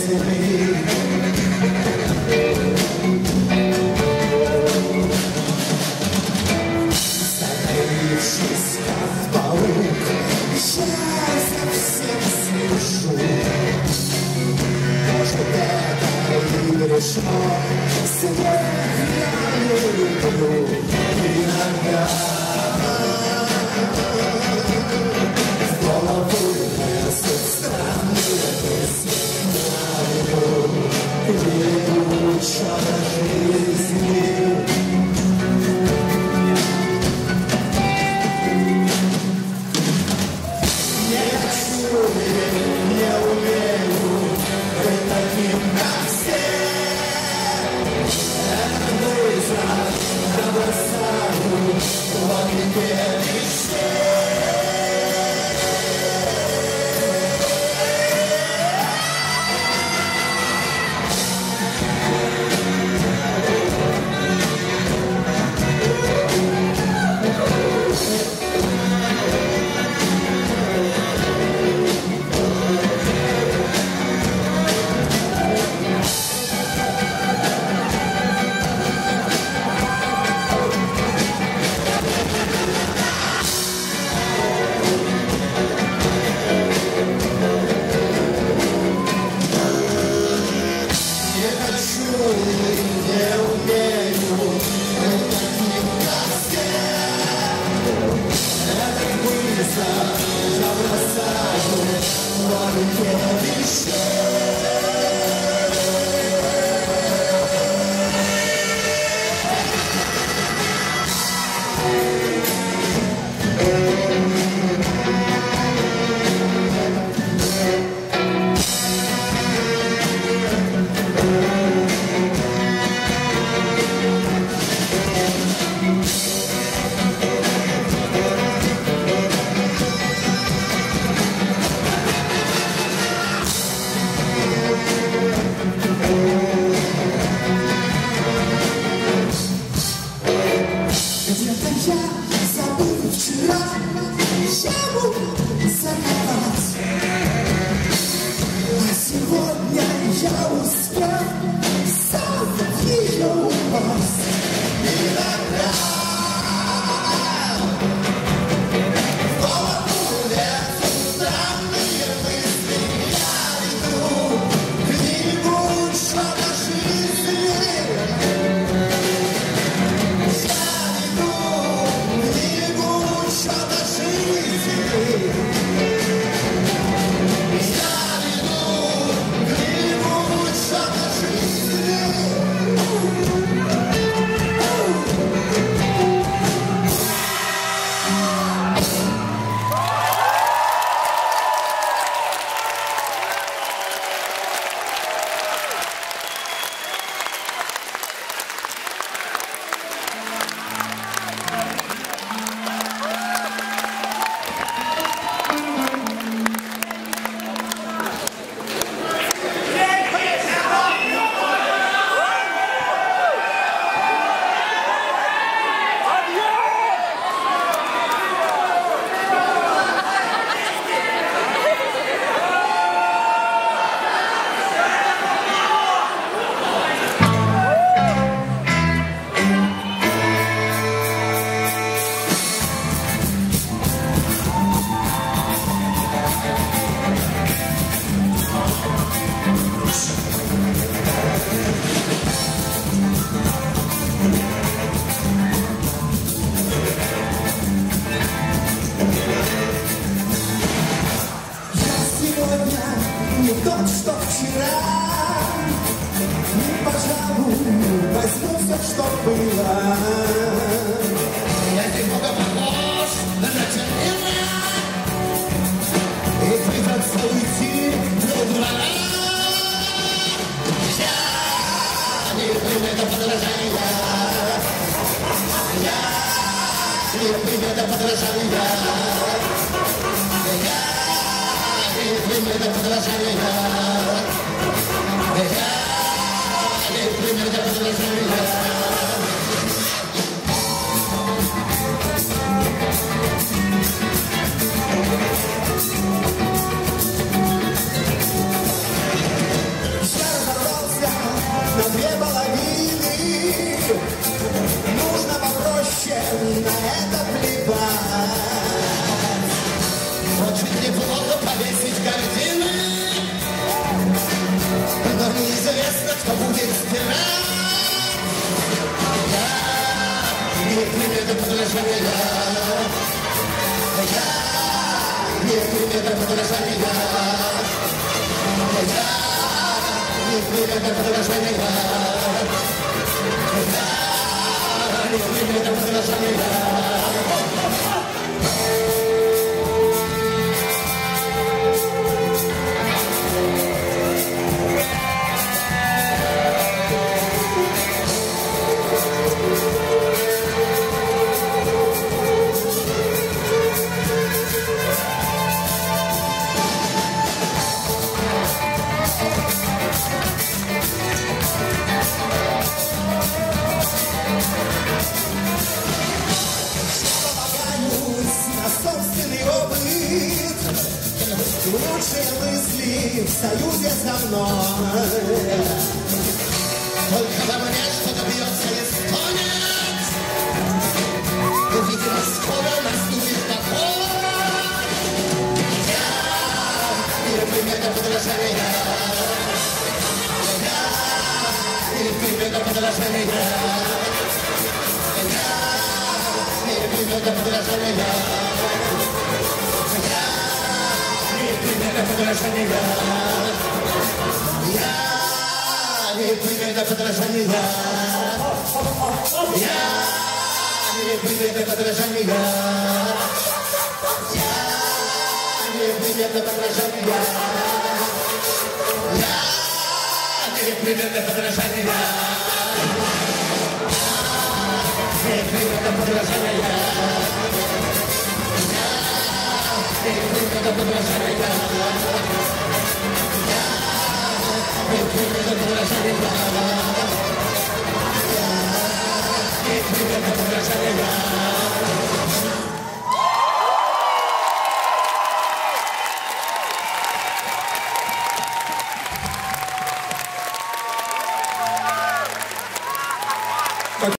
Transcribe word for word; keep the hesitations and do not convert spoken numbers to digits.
земли. Затаившись, как паук, я совсем слышу. Может, это и грешно, смех я не люблю. Иногда в голову лезут странные мысли. Ведут чудо жизни. Не хочу и не умею быть таким, как все. Это вызов, я бросаю в огне мечты. будет стирать. Я не примета подражания. Я не примета подражания. Я не примета подражания. Я не примета подражания. Лучшие мысли в союзе со мной. Только во мне что-то бьется и стонет. Видимо, скоро наступит покой. Я не примета подражания. Я не примета подражания. Я не примета подражания. Подражания. Я не примета подражания. Я не примета подражания. Я не примета подражания. Я не примета подражания. Не примета подражания. Не примета подражания. Не примета подражания. Не примета подражания.